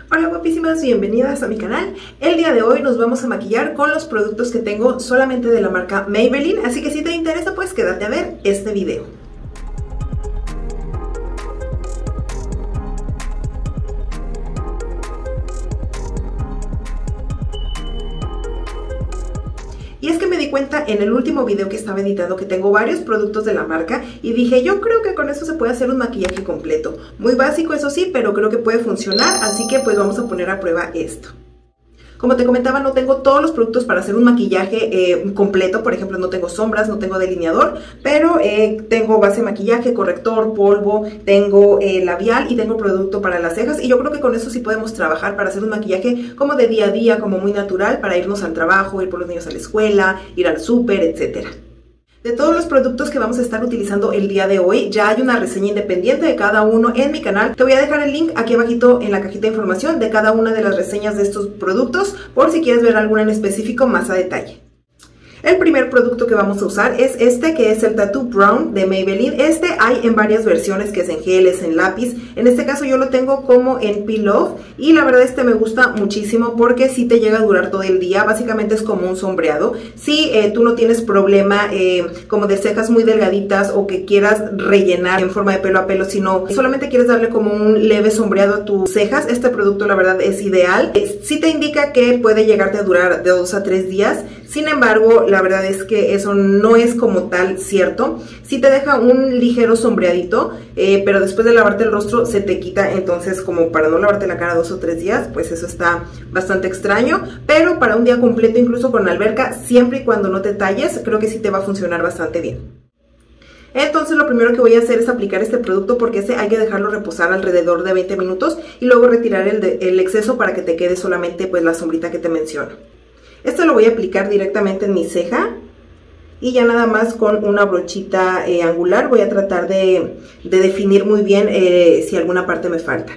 Hola guapísimas, bienvenidas a mi canal. El día de hoy nos vamos a maquillar con los productos que tengo solamente de la marca Maybelline, así que si te interesa pues quédate a ver este video. Y es que me di cuenta en el último video que estaba editado que tengo varios productos de la marca y dije, yo creo que con eso se puede hacer un maquillaje completo. Muy básico, eso sí, pero creo que puede funcionar, así que pues vamos a poner a prueba esto. Como te comentaba, no tengo todos los productos para hacer un maquillaje completo. Por ejemplo, no tengo sombras, no tengo delineador, pero tengo base de maquillaje, corrector, polvo, tengo labial y tengo producto para las cejas. Y yo creo que con eso sí podemos trabajar para hacer un maquillaje como de día a día, como muy natural, para irnos al trabajo, ir por los niños a la escuela, ir al súper, etcétera. De todos los productos que vamos a estar utilizando el día de hoy, ya hay una reseña independiente de cada uno en mi canal. Te voy a dejar el link aquí abajito en la cajita de información de cada una de las reseñas de estos productos, por si quieres ver alguna en específico más a detalle. El primer producto que vamos a usar es este, que es el Tattoo Brown de Maybelline. Este hay en varias versiones, que es en geles, en lápiz. En este caso yo lo tengo como en Peel Off y la verdad este me gusta muchísimo porque sí te llega a durar todo el día. Básicamente es como un sombreado. Si tú no tienes problema como de cejas muy delgaditas o que quieras rellenar en forma de pelo a pelo, sino solamente quieres darle como un leve sombreado a tus cejas, este producto la verdad es ideal. Sí te indica que puede llegarte a durar de 2 a 3 días. Sin embargo, la verdad es que eso no es como tal cierto. Sí te deja un ligero sombreadito, pero después de lavarte el rostro se te quita. Entonces, como para no lavarte la cara 2 o 3 días, pues eso está bastante extraño. Pero para un día completo, incluso con alberca, siempre y cuando no te talles, creo que sí te va a funcionar bastante bien. Entonces lo primero que voy a hacer es aplicar este producto porque hay que dejarlo reposar alrededor de 20 minutos y luego retirar el exceso para que te quede solamente pues la sombrita que te menciono. Esto lo voy a aplicar directamente en mi ceja y ya nada más con una brochita angular voy a tratar de definir muy bien si alguna parte me falta.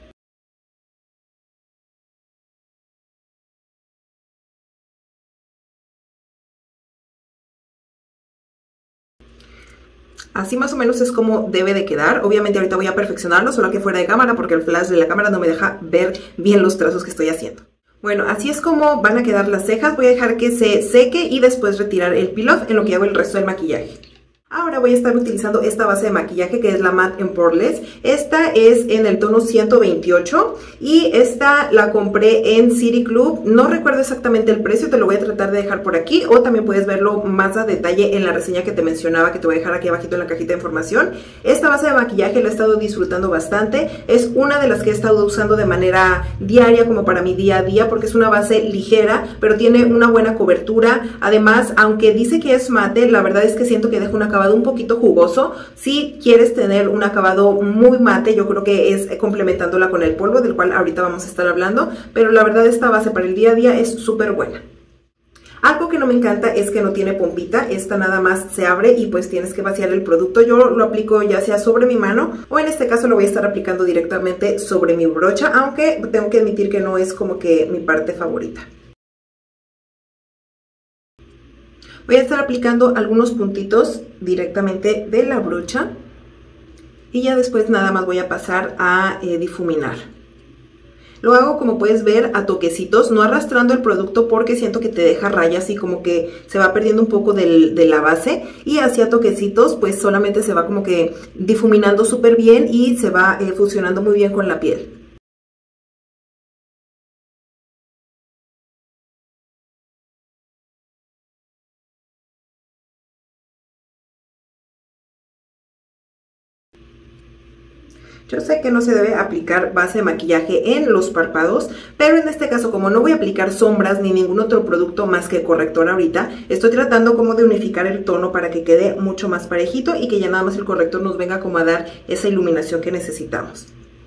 Así más o menos es como debe de quedar. Obviamente ahorita voy a perfeccionarlo, solo que fuera de cámara porque el flash de la cámara no me deja ver bien los trazos que estoy haciendo. Bueno, así es como van a quedar las cejas. Voy a dejar que se seque y después retirar el peel off en lo que hago el resto del maquillaje. Ahora voy a estar utilizando esta base de maquillaje que es la Matte and Poreless. Esta es en el tono 128 y esta la compré en City Club. No recuerdo exactamente el precio, te lo voy a tratar de dejar por aquí o también puedes verlo más a detalle en la reseña que te mencionaba, que te voy a dejar aquí abajito en la cajita de información. Esta base de maquillaje la he estado disfrutando bastante. Es una de las que he estado usando de manera diaria como para mi día a día porque es una base ligera, pero tiene una buena cobertura. Además, aunque dice que es mate, la verdad es que siento que deja un acabado un poquito jugoso. Si quieres tener un acabado muy mate, yo creo que es complementándola con el polvo, del cual ahorita vamos a estar hablando, pero la verdad esta base para el día a día es súper buena. Algo que no me encanta es que no tiene pompita. Esta nada más se abre y pues tienes que vaciar el producto. Yo lo aplico ya sea sobre mi mano o en este caso lo voy a estar aplicando directamente sobre mi brocha, aunque tengo que admitir que no es como que mi parte favorita. Voy a estar aplicando algunos puntitos directamente de la brocha y ya después nada más voy a pasar a difuminar. Lo hago, como puedes ver, a toquecitos, no arrastrando el producto porque siento que te deja rayas y como que se va perdiendo un poco de la base, y así a toquecitos pues solamente se va como que difuminando súper bien y se va fusionando muy bien con la piel. Yo sé que no se debe aplicar base de maquillaje en los párpados, pero en este caso, como no voy a aplicar sombras ni ningún otro producto más que corrector ahorita, estoy tratando como de unificar el tono para que quede mucho más parejito y que ya nada más el corrector nos venga como a dar esa iluminación que necesitamos.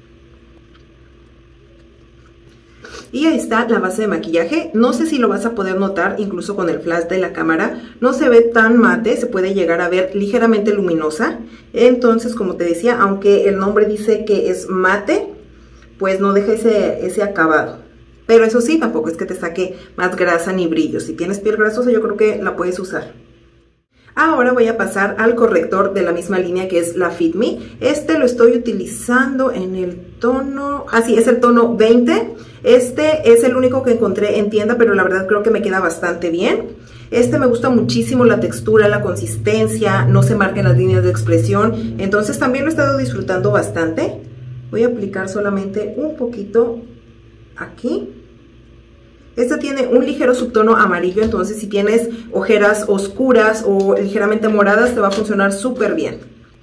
Y ahí está la base de maquillaje. No sé si lo vas a poder notar incluso con el flash de la cámara. No se ve tan mate, se puede llegar a ver ligeramente luminosa. Entonces, como te decía, aunque el nombre dice que es mate, pues no deja ese acabado. Pero eso sí, tampoco es que te saque más grasa ni brillo. Si tienes piel grasosa, yo creo que la puedes usar. Ahora voy a pasar al corrector de la misma línea que es la Fit Me. Este lo estoy utilizando en el tono, sí, es el tono 20. Este es el único que encontré en tienda, pero la verdad creo que me queda bastante bien. Este me gusta muchísimo la textura, la consistencia, no se marcan las líneas de expresión, entonces también lo he estado disfrutando bastante. Voy a aplicar solamente un poquito aquí. Este tiene un ligero subtono amarillo, entonces si tienes ojeras oscuras o ligeramente moradas te va a funcionar súper bien.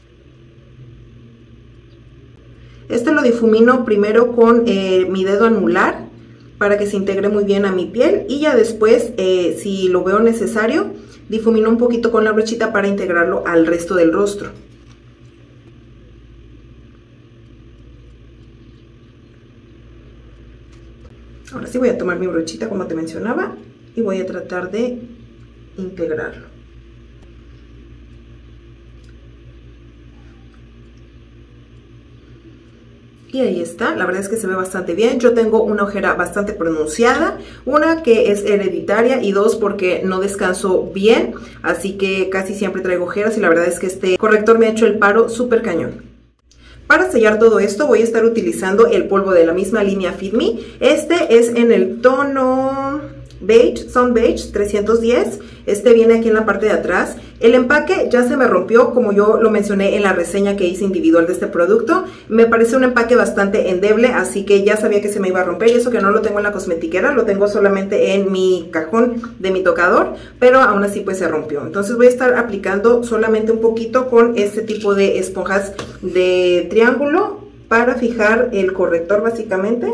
Este lo difumino primero con mi dedo anular para que se integre muy bien a mi piel y ya después, si lo veo necesario, difumino un poquito con la brochita para integrarlo al resto del rostro. Ahora sí voy a tomar mi brochita como te mencionaba y voy a tratar de integrarlo. Y ahí está, la verdad es que se ve bastante bien. Yo tengo una ojera bastante pronunciada, una que es hereditaria y dos porque no descanso bien, así que casi siempre traigo ojeras y la verdad es que este corrector me ha hecho el paro súper cañón. Para sellar todo esto voy a estar utilizando el polvo de la misma línea Fit Me. Este es en el tono beige, Sun Beige 310. Este viene aquí en la parte de atrás. El empaque ya se me rompió, como yo lo mencioné en la reseña que hice individual de este producto. Me parece un empaque bastante endeble, así que ya sabía que se me iba a romper. Y eso que no lo tengo en la cosmetiquera, lo tengo solamente en mi cajón de mi tocador, pero aún así pues se rompió. Entonces voy a estar aplicando solamente un poquito con este tipo de esponjas de triángulo para fijar el corrector básicamente.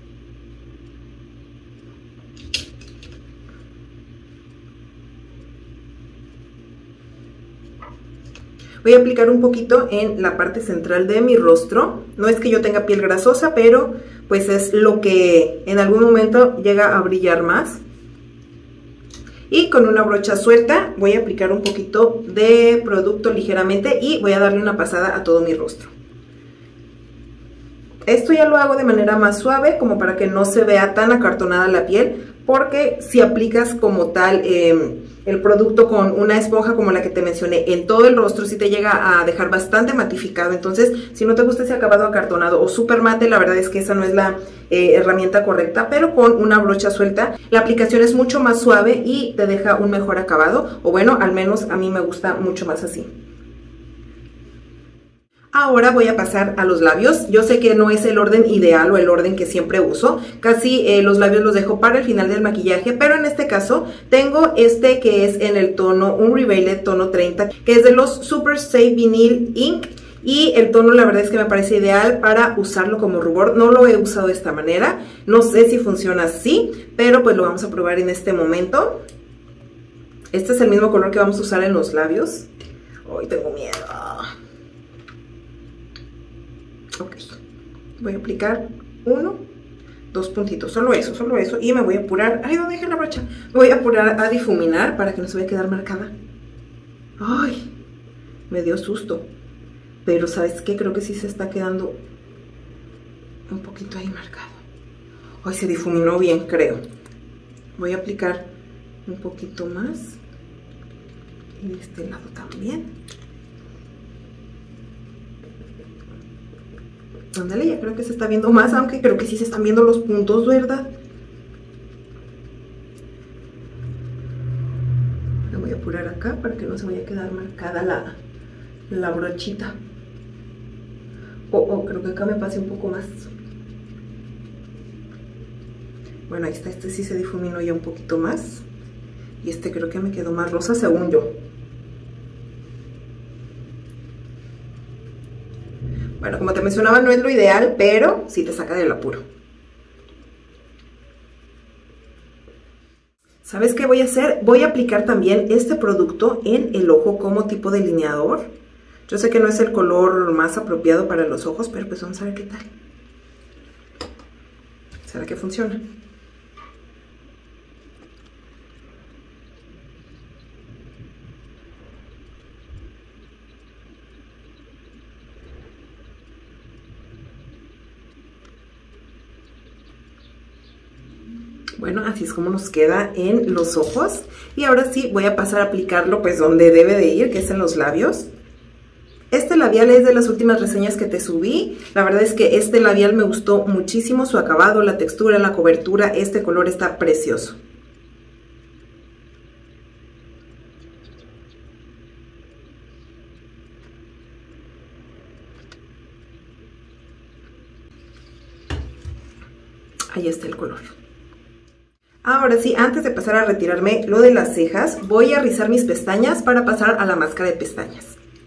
Voy a aplicar un poquito en la parte central de mi rostro. No es que yo tenga piel grasosa, pero pues es lo que en algún momento llega a brillar más. Y con una brocha suelta voy a aplicar un poquito de producto ligeramente y voy a darle una pasada a todo mi rostro. Esto ya lo hago de manera más suave, como para que no se vea tan acartonada la piel, porque si aplicas como tal el producto con una esponja como la que te mencioné en todo el rostro, sí te llega a dejar bastante matificado. Entonces, si no te gusta ese acabado acartonado o súper mate, la verdad es que esa no es la herramienta correcta, pero con una brocha suelta la aplicación es mucho más suave y te deja un mejor acabado, o bueno, al menos a mí me gusta mucho más así. Ahora voy a pasar a los labios. Yo sé que no es el orden ideal o el orden que siempre uso. Casi los labios los dejo para el final del maquillaje, pero en este caso tengo este que es en el tono, un Revealed tono 30, que es de los Super Safe Vinyl Ink. Y el tono la verdad es que me parece ideal para usarlo como rubor. No lo he usado de esta manera. No sé si funciona así, pero pues lo vamos a probar en este momento. Este es el mismo color que vamos a usar en los labios. Ay, tengo miedo. Ok, voy a aplicar 1, 2 puntitos, solo eso, y me voy a apurar, ay, no dejé la brocha, me voy a apurar a difuminar para que no se vaya a quedar marcada. Ay, me dio susto, pero ¿sabes qué? Creo que sí se está quedando un poquito ahí marcado. Ay, se difuminó bien, creo. Voy a aplicar un poquito más, y de este lado también. Ándale, ya creo que se está viendo más, aunque creo que sí se están viendo los puntos, ¿verdad? Me voy a apurar acá para que no se vaya a quedar marcada la brochita. Creo que acá me pasé un poco más. Bueno, ahí está, este sí se difuminó ya un poquito más. Y este creo que me quedó más rosa según yo. Bueno, como te mencionaba, no es lo ideal, pero sí te saca del apuro. ¿Sabes qué voy a hacer? Voy a aplicar también este producto en el ojo como tipo delineador. Yo sé que no es el color más apropiado para los ojos, pero pues vamos a ver qué tal. ¿Será que funciona? Bueno, así es como nos queda en los ojos. Y ahora sí voy a pasar a aplicarlo pues donde debe de ir, que es en los labios. Este labial es de las últimas reseñas que te subí. La verdad es que este labial me gustó muchísimo, su acabado, la textura, la cobertura, este color está precioso. Ahí está el color. Ahora sí, antes de pasar a retirarme lo de las cejas, voy a rizar mis pestañas para pasar a la máscara de pestañas.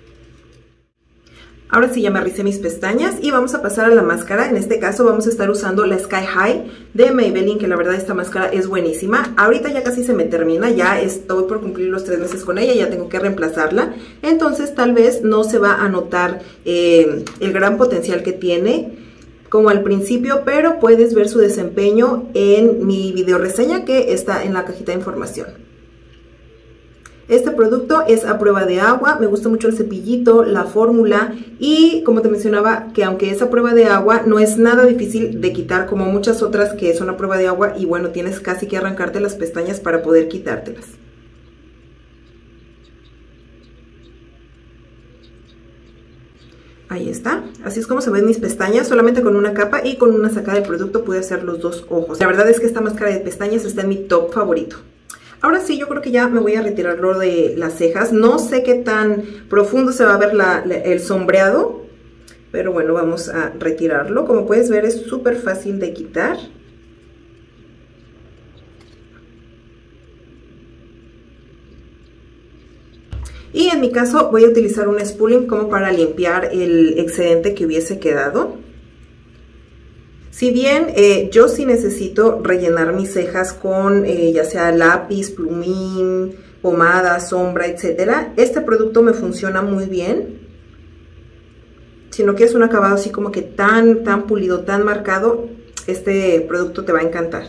Ahora sí ya me rizé mis pestañas y vamos a pasar a la máscara. En este caso vamos a estar usando la Sky High de Maybelline, que la verdad esta máscara es buenísima. Ahorita ya casi se me termina, ya estoy por cumplir los 3 meses con ella, ya tengo que reemplazarla. Entonces tal vez no se va a notar el gran potencial que tiene como al principio, pero puedes ver su desempeño en mi video reseña que está en la cajita de información. Este producto es a prueba de agua, me gusta mucho el cepillito, la fórmula y como te mencionaba que aunque es a prueba de agua no es nada difícil de quitar como muchas otras que son a prueba de agua y bueno, tienes casi que arrancarte las pestañas para poder quitártelas. Ahí está, así es como se ven mis pestañas, solamente con una capa y con una sacada del producto pude hacer los dos ojos. La verdad es que esta máscara de pestañas está en mi top favorito. Ahora sí, yo creo que ya me voy a retirar lo de las cejas. No sé qué tan profundo se va a ver el sombreado, pero bueno, vamos a retirarlo. Como puedes ver, es súper fácil de quitar. Y en mi caso voy a utilizar un spooling como para limpiar el excedente que hubiese quedado. Si bien yo sí necesito rellenar mis cejas con ya sea lápiz, plumín, pomada, sombra, etcétera, este producto me funciona muy bien. Si no quieres un acabado así como que tan pulido, tan marcado, este producto te va a encantar.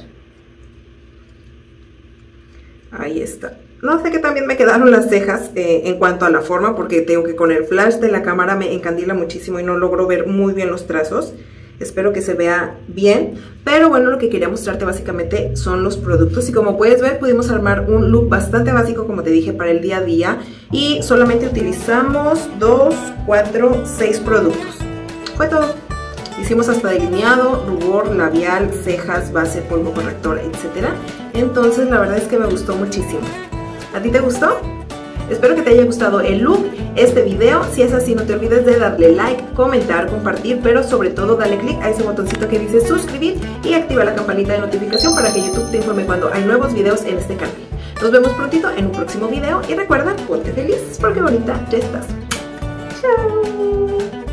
Ahí está. No sé qué también me quedaron las cejas en cuanto a la forma, porque tengo que con el flash de la cámara me encandila muchísimo y no logro ver muy bien los trazos. Espero que se vea bien, pero bueno, lo que quería mostrarte básicamente son los productos y como puedes ver pudimos armar un look bastante básico, como te dije, para el día a día y solamente utilizamos 2, 4, 6 productos. Fue todo. Hicimos hasta delineado, rubor, labial, cejas, base, polvo corrector, etc. Entonces la verdad es que me gustó muchísimo. ¿A ti te gustó? Espero que te haya gustado el look, este video. Si es así, no te olvides de darle like, comentar, compartir, pero sobre todo dale click a ese botoncito que dice suscribir y activa la campanita de notificación para que YouTube te informe cuando hay nuevos videos en este canal. Nos vemos prontito en un próximo video y recuerda, ponte feliz porque bonita ya estás. ¡Chao!